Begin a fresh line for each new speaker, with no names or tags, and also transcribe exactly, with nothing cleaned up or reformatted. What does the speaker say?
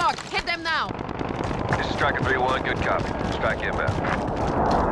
Roadblock! Hit them now!
This is Striker three one, good copy. Strike inbound.